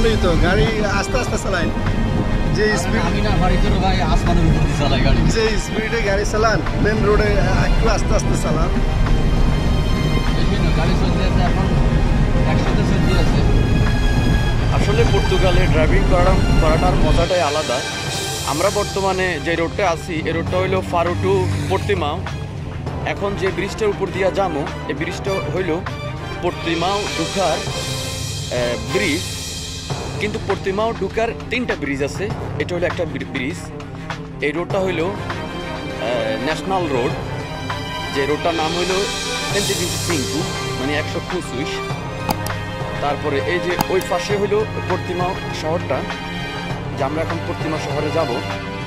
বলেই তো গাড়ি আস্তে আস্তে চালান, যে স্পিড আমি না বাড়িতে ভাই আসমানের উপর দিয়ে চালাই গাড়ি, যে স্পিডে গাড়ি চালান মেন রোডে একটু আস্তে আস্তে চালান। গাড়ি চলতে আছে এখন 100-তে চলতে আছে। আসলে পর্তুগালে ড্রাইভিং করাটার মজাটাই আলাদা। আমরা বর্তমানে যে রোডটা আছি এই রোডটা হইল ফারো টু পর্তিমাও। এখন যে ব্রিজটার উপর দিয়া যাবো এই ব্রিজটা হইল পর্তিমাও ঢুকার ব্রিজ, কিন্তু পর্তিমাও ঢুকার 3টা ব্রিজ আছে, এটা হলো একটা ব্রিজ। এই রোডটা হইল ন্যাশনাল রোড, যে রোডটার নাম হইল 125, মানে 125। তারপরে এই যে ওই পাশে হইল পর্তিমাও শহরটা, যে আমরা এখন পর্তিমাও শহরে যাব।